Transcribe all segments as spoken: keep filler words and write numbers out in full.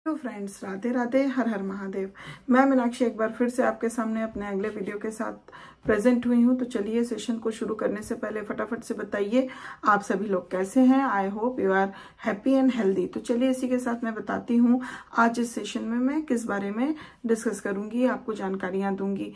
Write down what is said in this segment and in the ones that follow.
Hello friends, Radhe Radhe, Har Har Mahadev. मैं मीनाक्षी एक बार फिर से आपके सामने अपने अगले वीडियो के साथ प्रेजेंट हुई हूँ। तो चलिए सेशन को शुरू करने से पहले फटाफट से बताइए आप सभी लोग कैसे हैं। I hope you are happy and healthy. तो चलिए इसी के साथ मैं बताती हूँ आज इस सेशन में मैं किस बारे में डिस्कस करूंगी, आपको जानकारियां दूंगी।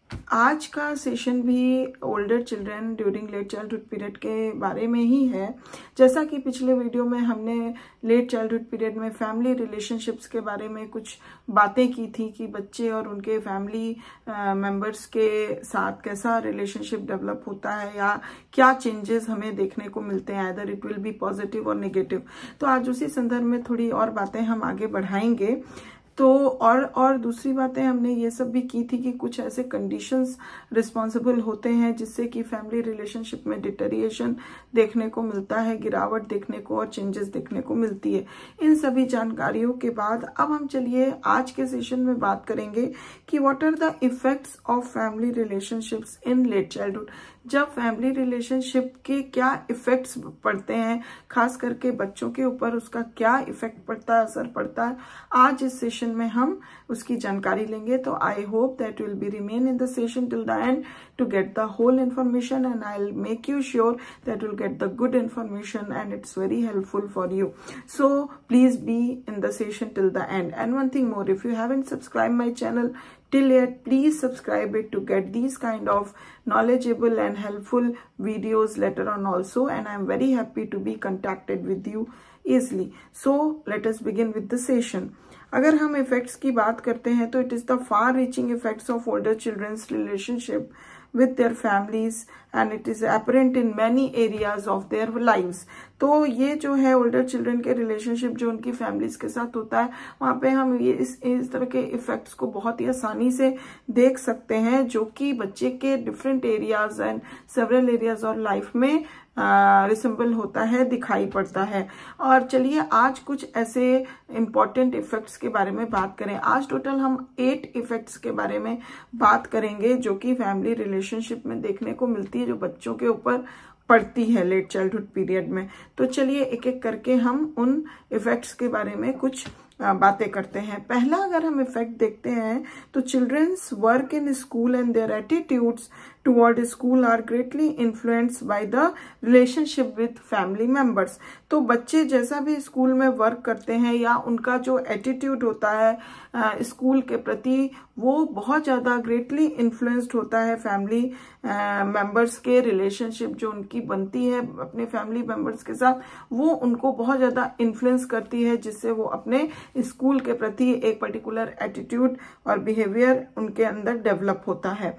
आज का सेशन भी older children during late childhood period के बारे में ही है। जैसा कि पिछले वीडियो में हमने लेट चाइल्डहुड पीरियड में फैमिली रिलेशनशिप्स के बारे में कुछ बातें की थी कि बच्चे और उनके फैमिली मेंबर्स के साथ कैसा रिलेशनशिप डेवलप होता है या क्या चेंजेस हमें देखने को मिलते हैं, either it will be positive और नेगेटिव। तो आज उसी संदर्भ में थोड़ी और बातें हम आगे बढ़ाएंगे। तो और और दूसरी बातें हमने ये सब भी की थी कि कुछ ऐसे कंडीशंस रिस्पॉन्सिबल होते हैं जिससे कि फैमिली रिलेशनशिप में डिटेरिएशन देखने को मिलता है, गिरावट देखने को और चेंजेस देखने को मिलती है। इन सभी जानकारियों के बाद अब हम चलिए आज के सेशन में बात करेंगे कि what are the effects of family relationships in late childhood. जब फैमिली रिलेशनशिप के क्या इफेक्ट्स पड़ते हैं, खास करके बच्चों के ऊपर उसका क्या इफेक्ट पड़ता है, असर पड़ता है, आज इस सेशन में हम उसकी जानकारी लेंगे। तो I hope that will be remain in the session till the end to get the whole information, and I'll make you sure that you'll get the good information and it's very helpful for you. So please be in the session till the end. And one thing more, if you haven't subscribed my channel till yet, please subscribe it to get these kind of knowledgeable and helpful videos later on also, and I'm very happy to be contacted with you easily. So let us begin with the session. अगर हम effects की बात करते हैं तो it is the far reaching effects of older children's relationship with their families and it is apparent in many areas of their lives. तो ये जो है ओल्डर चिल्ड्रन के रिलेशनशिप जो उनकी फैमिलीज के साथ होता है, वहां पे हम ये इस इस तरह के इफेक्ट्स को बहुत ही आसानी से देख सकते हैं जो कि बच्चे के different areas and several areas और लाइफ में रिसेंबल होता है, दिखाई पड़ता है। और चलिए आज कुछ ऐसे इंपॉर्टेंट इफेक्ट्स के बारे में बात करें। आज टोटल हम एट इफेक्ट्स के बारे में बात करेंगे जो कि फैमिली रिलेशनशिप में देखने को मिलती है, जो बच्चों के ऊपर पड़ती है लेट चाइल्डहुड पीरियड में। तो चलिए एक एक करके हम उन इफेक्ट्स के बारे में कुछ बातें करते हैं। पहला अगर हम इफेक्ट देखते हैं तो children's work in school and their attitudes toward school are greatly influenced by the relationship with family members. तो बच्चे जैसा भी स्कूल में वर्क करते हैं या उनका जो एटीट्यूड होता है स्कूल के प्रति, वो बहुत ज्यादा ग्रेटली इन्फ्लुएंस्ड होता है फैमिली मेंबर्स के रिलेशनशिप जो उनकी बनती है अपने फैमिली मेंबर्स के साथ, वो उनको बहुत ज्यादा इन्फ्लुएंस करती है, जिससे वो अपने स्कूल के प्रति एक पर्टिकुलर एटीट्यूड और बिहेवियर उनके अंदर डेवलप होता है।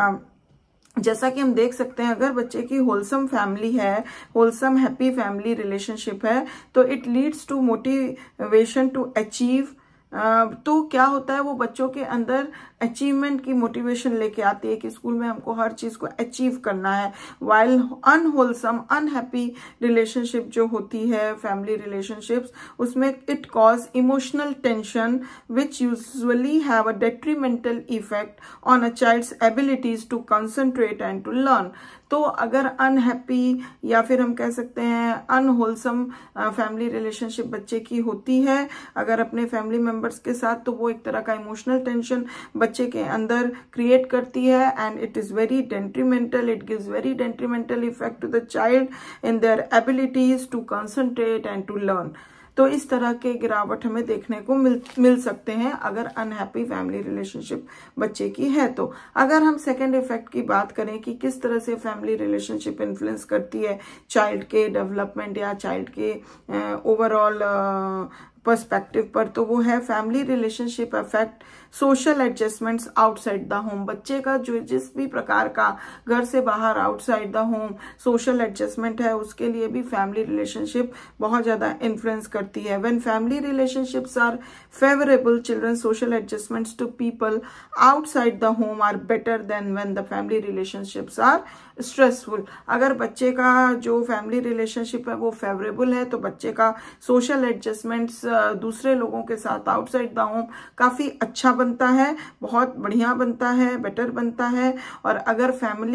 जैसा कि हम देख सकते हैं, अगर बच्चे की होलसम फैमिली है, होलसम हैप्पी फैमिली रिलेशनशिप है, तो it leads to motivation to achieve. तो क्या होता है, वो बच्चों के अंदर अचीवमेंट की मोटिवेशन लेके आती है कि स्कूल में हमको हर चीज को अचीव करना है। वाइल अनहोलसम अनहैप्पी रिलेशनशिप जो होती है फैमिली रिलेशनशिप्स, उसमें it cause emotional tension which usually have a detrimental effect on a child's abilities to concentrate and to learn. तो अगर अनहैप्पी या फिर हम कह सकते हैं अनहोलसम फैमिली रिलेशनशिप बच्चे की होती है अगर अपने फैमिली मेंबर्स के साथ, तो वो एक तरह का इमोशनल टेंशन बच्चे के अंदर क्रिएट करती है and it is very detrimental, it gives very detrimental effect to the child in their abilities to concentrate and to learn. तो इस तरह के गिरावट हमें देखने को मिल मिल सकते हैं अगर अनहैप्पी फैमिली रिलेशनशिप बच्चे की है। तो अगर हम सेकेंड इफेक्ट की बात करें कि किस तरह से फैमिली रिलेशनशिप इन्फ्लुएंस करती है चाइल्ड के डेवलपमेंट या चाइल्ड के ओवरऑल पर्सपेक्टिव पर, तो वो है family relationship affect social adjustments outside the home. बच्चे का जो जिस भी प्रकार का घर से बाहर outside the home social adjustment है, उसके लिए भी फैमिली रिलेशनशिप बहुत ज्यादा इन्फ्लुएंस करती है। When family relationships are favourable, children social adjustments to people outside the home are better than when the family relationships are stressful. अगर बच्चे का जो फैमिली रिलेशनशिप है वो फेवरेबल है, तो बच्चे का सोशल एडजस्टमेंट्स दूसरे लोगों के साथ आउटसाइड द होम काफी अच्छा बनता है, बहुत बढ़िया बनता है, बेटर बनता है। और अगर फैमिली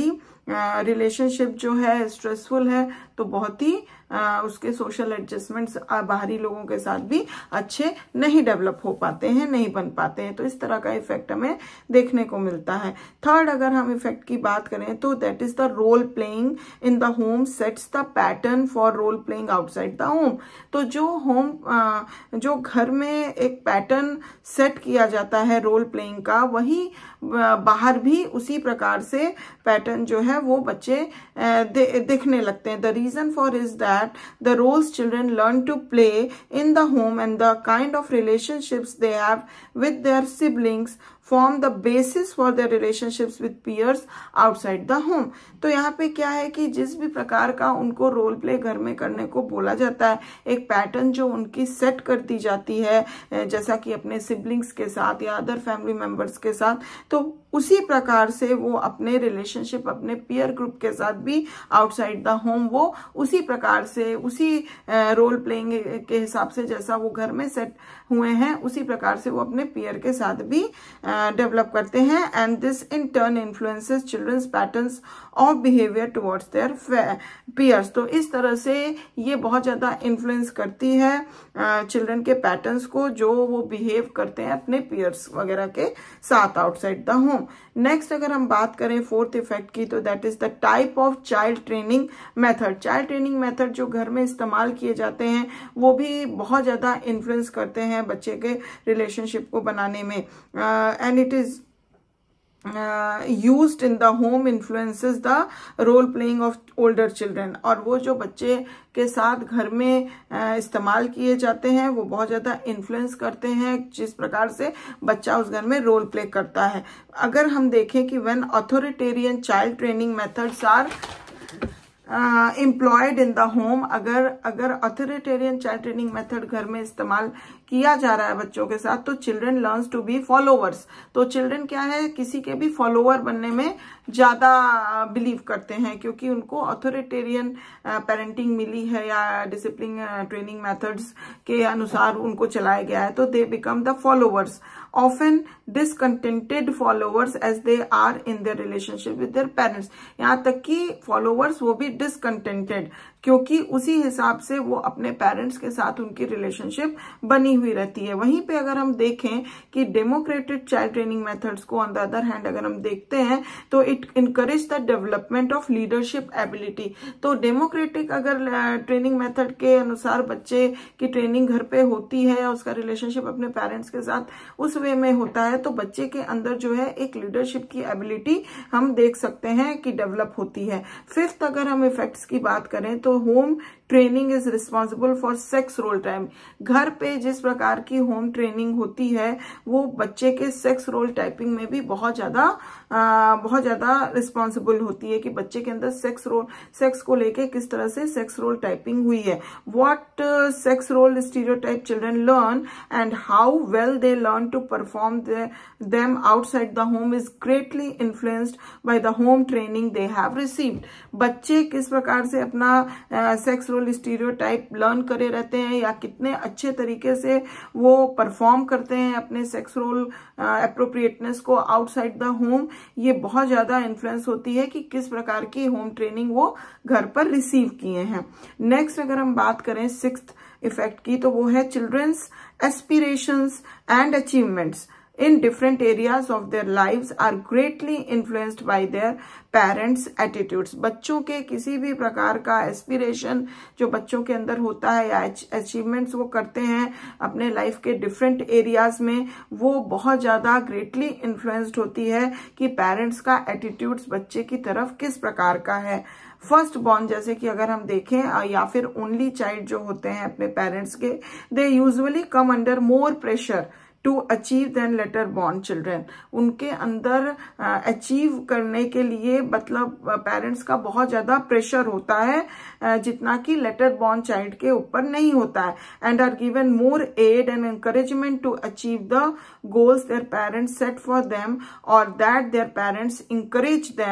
रिलेशनशिप जो है स्ट्रेसफुल है तो बहुत ही आ, उसके सोशल एडजस्टमेंट्स बाहरी लोगों के साथ भी अच्छे नहीं डेवलप हो पाते हैं, नहीं बन पाते हैं। तो इस तरह का इफेक्ट हमें देखने को मिलता है। थर्ड अगर हम इफेक्ट की बात करें तो that is the role playing in the home sets the pattern for role playing outside the home. तो जो होम जो घर में एक पैटर्न सेट किया जाता है रोल प्लेइंग का, वही बाहर भी उसी प्रकार से पैटर्न जो है वो बच्चे दे, देखने लगते हैं। The reason for is that the roles children learn to play in the home and the kind of relationships they have with their siblings form the basis for their relationships with peers outside the home. तो यहाँ पे क्या है कि जिस भी प्रकार का उनको रोल प्ले घर में करने को बोला जाता है, एक पैटर्न जो उनकी सेट कर दी जाती है, जैसा कि अपने सिबलिंग्स के साथ या अदर फैमिली मेंबर्स के साथ, तो उसी प्रकार से वो अपने रिलेशनशिप अपने पीयर ग्रुप के साथ भी आउटसाइड द होम वो उसी प्रकार से उसी रोल प्लेइंग के हिसाब से जैसा वो घर में सेट हुए हैं उसी प्रकार से वो अपने पीयर के साथ भी डेवलप करते हैं। And this in turn influences children's patterns of behaviour towards their peers. तो इस तरह से ये बहुत ज्यादा इन्फ्लुएंस करती है चिल्ड्रन के पैटर्न्स को जो वो बिहेव करते हैं अपने पीयर्स वगैरह के साथ आउटसाइड द होम। नेक्स्ट अगर हम बात करें फोर्थ इफेक्ट की तो that is the type of child training method. Child training method जो घर में इस्तेमाल किए जाते हैं वो भी बहुत ज्यादा इन्फ्लुएंस करते हैं बच्चे के रिलेशनशिप को बनाने में। And it is Uh, used in the home influences the role playing of older children। और वो जो बच्चे के साथ घर में इस्तेमाल किए जाते हैं वो बहुत ज्यादा इन्फ्लुएंस करते हैं जिस प्रकार से बच्चा उस घर में रोल प्ले करता है। अगर हम देखें कि when authoritarian child training methods are employed in the home, अगर अगर अथॉरिटेरियन चाइल्ड ट्रेनिंग मेथड घर में इस्तेमाल किया जा रहा है बच्चों के साथ तो children learns to be followers. तो चिल्ड्रन क्या है, किसी के भी फॉलोवर बनने में ज्यादा बिलीव करते हैं क्योंकि उनको अथॉरिटेरियन पेरेंटिंग मिली है या डिसिप्लिन ट्रेनिंग मेथड्स के अनुसार उनको चलाया गया है। तो they become the followers, often discontented followers as they are in their relationship with their parents. यहाँ तक कि फॉलोवर्स वो भी डिसकंटेंटेड क्योंकि उसी हिसाब से वो अपने पेरेंट्स के साथ उनकी रिलेशनशिप बनी हुई रहती है। वहीं पे अगर हम देखें कि डेमोक्रेटिक चाइल्ड ट्रेनिंग मेथड्स को ऑन द अदर हैंड अगर हम देखते हैं तो it encourage the development of leadership ability. तो डेमोक्रेटिक अगर ट्रेनिंग मेथड के अनुसार बच्चे की ट्रेनिंग घर पे होती है या उसका रिलेशनशिप अपने पेरेंट्स के साथ उस वे में होता है तो बच्चे के अंदर जो है एक लीडरशिप की एबिलिटी हम देख सकते हैं कि डेवलप होती है। फिफ्थ अगर हम इफेक्ट्स की बात करें तो home training is responsible for sex role time. घर पे जिस प्रकार की होम ट्रेनिंग होती है वो बच्चे के सेक्स रोल टाइपिंग में भी बहुत ज्यादा बहुत ज्यादा रिस्पॉन्सिबल होती है कि बच्चे के अंदर सेक्स रोल सेक्स को लेके किस तरह से सेक्स रोल टाइपिंग हुई है। What sex role stereotype children learn and how well they learn to perform them outside the home is greatly influenced by the home training they have received. बच्चे किस प्रकार से अपना सेक्स रोल स्टीरियोटाइप लर्न करे रहते हैं या कितने अच्छे तरीके से वो परफॉर्म करते हैं अपने सेक्स रोल एप्रोप्रिएटनेस को आउटसाइड द होम, ये बहुत ज्यादा इन्फ्लुएंस होती है कि किस प्रकार की होम ट्रेनिंग वो घर पर रिसीव किए हैं। नेक्स्ट अगर हम बात करें सिक्स्थ इफेक्ट की तो वो है children's aspirations and achievements in different areas of their lives are greatly influenced by their parents' attitudes। बच्चों के किसी भी प्रकार का एस्पिरेशन जो बच्चों के अंदर होता है या अचीवमेंट्स वो करते हैं अपने लाइफ के डिफरेंट एरियाज में, वो बहुत ज्यादा ग्रेटली इन्फ्लुएंस्ड होती है कि पेरेंट्स का एटीट्यूड्स बच्चे की तरफ किस प्रकार का है। फर्स्ट बॉर्न जैसे कि अगर हम देखें या फिर ओनली चाइल्ड जो होते हैं अपने पेरेंट्स के, they usually come under more pressure to achieve than later born children. उनके अंदर अचीव uh, करने के लिए मतलब पेरेंट्स uh, का बहुत ज्यादा प्रेशर होता है uh, जितना कि लेटर बॉर्न चाइल्ड के ऊपर नहीं होता है। And are given more aid and encouragement to achieve the goals their parents set for them और that their parents encourage them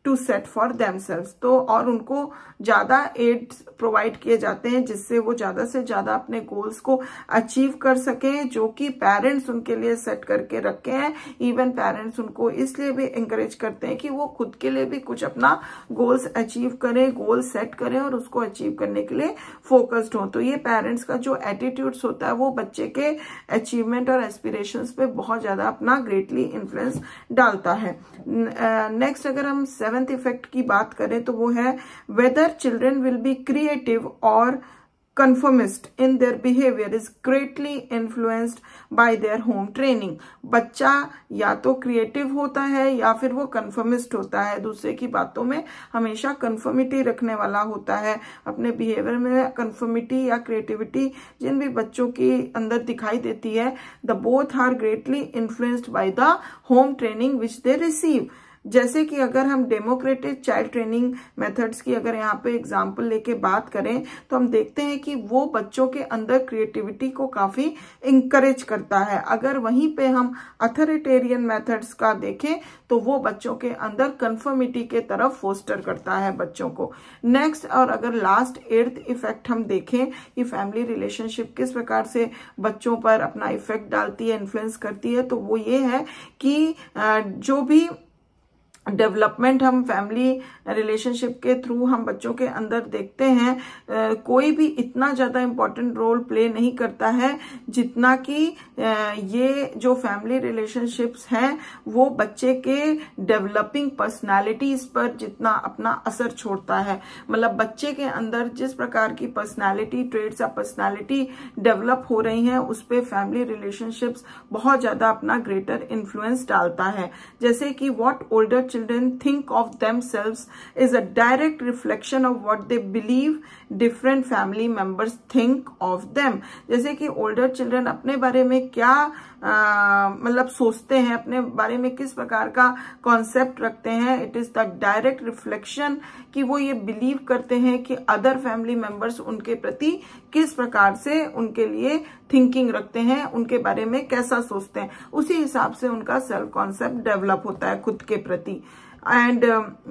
to set for themselves. तो और उनको ज्यादा एड प्रोवाइड किए जाते हैं जिससे वो ज्यादा से ज्यादा अपने गोल्स को अचीव कर सकें, जो कि पेरेंट्स उनके लिए सेट करके रखे हैं। इवन पेरेंट्स उनको इसलिए भी इंकरेज करते हैं कि वो खुद के लिए भी कुछ अपना गोल्स अचीव करें, गोल सेट करें और उसको अचीव करने के लिए फोकस्ड हो। तो ये पेरेंट्स का जो एटीट्यूड्स होता है वो बच्चे के अचीवमेंट और एस्पिरेशंस पे बहुत ज्यादा अपना ग्रेटली इन्फ्लुएंस डालता है। नेक्स्ट uh, अगर हम सेवेंथ इफेक्ट की बात करें तो वो है whether children will be creative और conformist in their behavior is greatly influenced by their home training। बच्चा या तो क्रिएटिव होता है या फिर वो कन्फर्मिस्ट होता है, दूसरे की बातों में हमेशा कन्फर्मिटी रखने वाला होता है। अपने बिहेवियर में कन्फर्मिटी या क्रिएटिविटी जिन भी बच्चों की अंदर दिखाई देती है, the both are greatly influenced by the home training which they receive. जैसे कि अगर हम डेमोक्रेटिक चाइल्ड ट्रेनिंग मेथड्स की अगर यहाँ पे एग्जांपल लेके बात करें तो हम देखते हैं कि वो बच्चों के अंदर क्रिएटिविटी को काफी इंकरेज करता है। अगर वहीं पे हम अथॉरिटेरियन मेथड्स का देखें तो वो बच्चों के अंदर कंफर्मिटी के तरफ फोस्टर करता है बच्चों को। नेक्स्ट और अगर लास्ट एट्थ इफेक्ट हम देखें कि फैमिली रिलेशनशिप किस प्रकार से बच्चों पर अपना इफेक्ट डालती है, इन्फ्लुएंस करती है, तो वो ये है कि जो भी डेवलपमेंट हम फैमिली रिलेशनशिप के थ्रू हम बच्चों के अंदर देखते हैं, आ, कोई भी इतना ज्यादा इम्पोर्टेंट रोल प्ले नहीं करता है जितना कि आ, ये जो फैमिली रिलेशनशिप्स हैं वो बच्चे के डेवलपिंग पर्सनालिटीज पर जितना अपना असर छोड़ता है। मतलब बच्चे के अंदर जिस प्रकार की पर्सनालिटी ट्रेड्स या पर्सनालिटी डेवलप हो रही हैं उस पे फैमिली रिलेशनशिप्स बहुत ज्यादा अपना ग्रेटर इन्फ्लुएंस डालता है। जैसे कि what older children think of themselves is a direct reflection of what they believe different family members think of them। जैसे कि older children अपने बारे में क्या मतलब सोचते हैं, अपने बारे में किस प्रकार का कॉन्सेप्ट रखते हैं, it is the direct reflection कि वो ये बिलीव करते हैं कि अदर फैमिली मेंबर्स उनके प्रति किस प्रकार से उनके लिए थिंकिंग रखते हैं, उनके बारे में कैसा सोचते हैं, उसी हिसाब से उनका सेल्फ कॉन्सेप्ट डेवलप होता है खुद के प्रति। And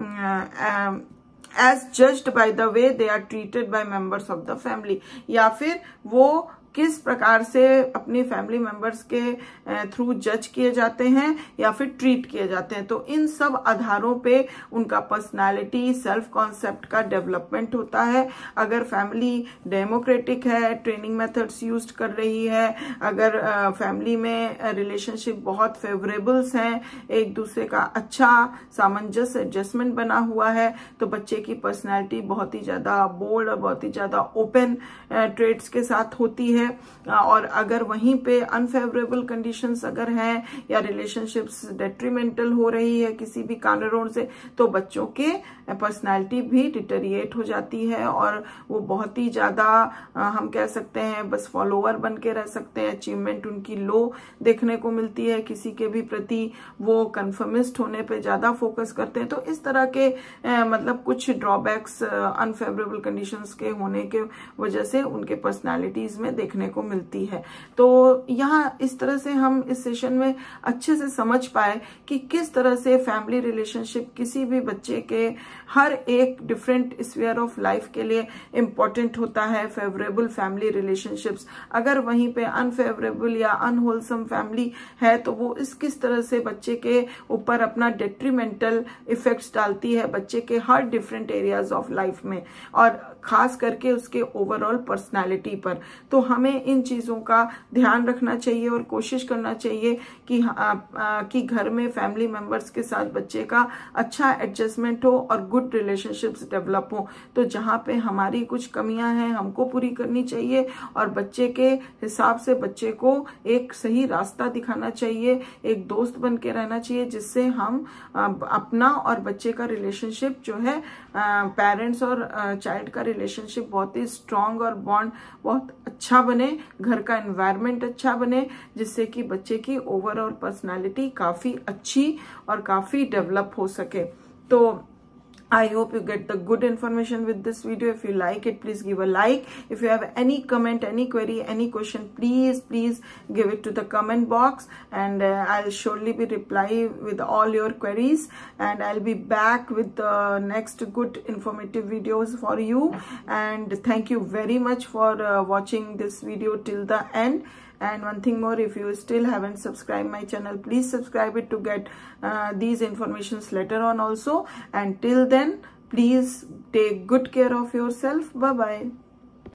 as judged by the way they are treated by members of the family, या फिर वो किस प्रकार से अपनी फैमिली मेंबर्स के थ्रू जज किए जाते हैं या फिर ट्रीट किए जाते हैं। तो इन सब आधारों पे उनका पर्सनालिटी सेल्फ कॉन्सेप्ट का डेवलपमेंट होता है। अगर फैमिली डेमोक्रेटिक है, ट्रेनिंग मेथड्स यूज कर रही है, अगर फैमिली में रिलेशनशिप बहुत फेवरेबल्स हैं, एक दूसरे का अच्छा सामंजस्य एडजस्टमेंट बना हुआ है, तो बच्चे की पर्सनालिटी बहुत ही ज्यादा बोल्ड और बहुत ही ज्यादा ओपन ट्रेड्स के साथ होती है। और अगर वहीं पे अनफेवरेबल कंडीशंस अगर हैं या रिलेशनशिप्स डेट्रीमेंटल हो रही है किसी भी कारणों से, तो बच्चों के पर्सनालिटी भी डिटेरिएट हो जाती है और वो बहुत ही ज्यादा हम कह सकते हैं बस फॉलोअर बन के रह सकते हैं। अचीवमेंट उनकी लो देखने को मिलती है, किसी के भी प्रति वो कन्फर्मिस्ट होने पे ज्यादा फोकस करते हैं। तो इस तरह के आ, मतलब कुछ ड्रॉबैक्स अनफेवरेबल कंडीशंस के होने के वजह से उनके पर्सनालिटीज में देखने को मिलती है। तो यहाँ इस तरह से हम इस सेशन में अच्छे से समझ पाए कि किस तरह से फैमिली रिलेशनशिप किसी भी बच्चे के हर एक डिफरेंट स्फीयर ऑफ लाइफ के लिए इम्पोर्टेंट होता है। फेवरेबल फैमिली रिलेशनशिप्स, अगर वहीं पे अनफेवरेबल या अनहोलसम फैमिली है तो वो इस किस तरह से बच्चे के ऊपर अपना डेट्रीमेंटल इफेक्ट्स डालती है बच्चे के हर डिफरेंट एरियाज ऑफ लाइफ में, और खास करके उसके ओवरऑल पर्सनालिटी पर। तो हमें इन चीजों का ध्यान रखना चाहिए और कोशिश करना चाहिए कि आ, आ, कि घर में फैमिली मेंबर्स के साथ बच्चे का अच्छा एडजस्टमेंट हो और गुड रिलेशनशिप्स डेवलप हो। तो जहाँ पे हमारी कुछ कमियां हैं हमको पूरी करनी चाहिए और बच्चे के हिसाब से बच्चे को एक सही रास्ता दिखाना चाहिए, एक दोस्त बन के रहना चाहिए, जिससे हम आ, अपना और बच्चे का रिलेशनशिप जो है पेरेंट्स और चाइल्ड का रिलेशनशिप बहुत ही स्ट्रांग और बॉन्ड बहुत अच्छा बने, घर का एनवायरनमेंट अच्छा बने, जिससे कि बच्चे की ओवरऑल पर्सनालिटी काफी अच्छी और काफी डेवलप हो सके। तो I hope you get the good information with this video. If you like it, please give a like. If you have any comment, any query, any question, please please give it to the comment box, and uh, I'll surely be reply with all your queries, and I'll be back with the next good informative videos for you. And thank you very much for uh, watching this video till the end. And one thing more, if you still haven't subscribed my channel, please subscribe it to get uh, these informations later on also. And till then, please take good care of yourself. Bye bye.